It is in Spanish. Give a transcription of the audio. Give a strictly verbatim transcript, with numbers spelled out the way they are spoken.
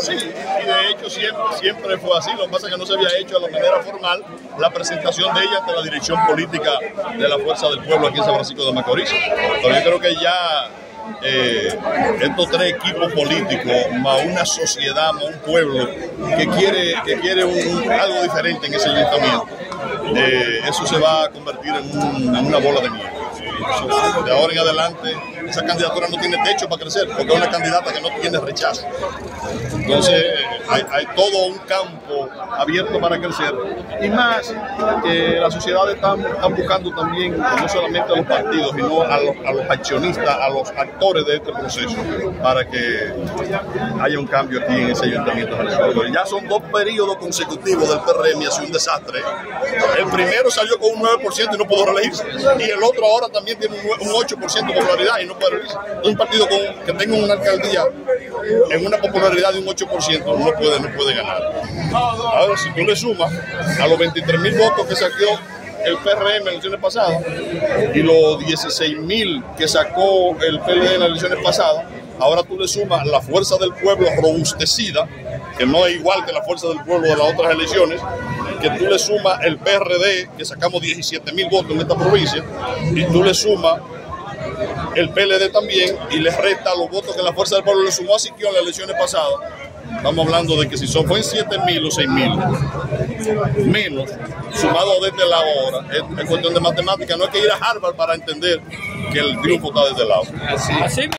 Sí, y de hecho siempre, siempre fue así. Lo que pasa es que no se había hecho de la manera formal la presentación de ella ante la dirección política de la Fuerza del Pueblo aquí en San Francisco de Macorís. Pero yo creo que ya eh, estos tres equipos políticos, más una sociedad, más un pueblo que quiere, que quiere un, algo diferente en ese ayuntamiento, eh, eso se va a convertir en, un, en una bola de nieve. De ahora en adelante, esa candidatura no tiene techo para crecer, porque es una candidata que no tiene rechazo. Entonces, hay, hay todo un campo abierto para crecer. Y más que las sociedades están, están buscando también, no solamente a los partidos, sino a los, a los accionistas, a los actores de este proceso, para que haya un cambio aquí en ese ayuntamiento. Ya son dos periodos consecutivos del P R M y ha sido un desastre. El primero salió con un nueve por ciento y no pudo reelegirse. Y el otro ahora también tiene un ocho por ciento de popularidad y no puede reelegirse. Un partido con, que tenga una alcaldía en una popularidad de un ocho por ciento no puede, no puede ganar. Ahora, si tú le sumas a los veintitrés mil votos que sacó el P R M en las elecciones pasadas y los dieciséis mil que sacó el P L D en las elecciones pasadas, ahora tú le sumas la fuerza del pueblo robustecida, que no es igual que la fuerza del pueblo de las otras elecciones, que tú le sumas el P R D, que sacamos diecisiete mil votos en esta provincia, y tú le sumas el P L D también, y le resta los votos que la fuerza del pueblo le sumó a Siquio en las elecciones pasadas. Estamos hablando de que si son, fue siete mil o seis mil menos, sumado desde la hora, es, es cuestión de matemática, no hay que ir a Harvard para entender que el triunfo está desde el lado. Así. Así.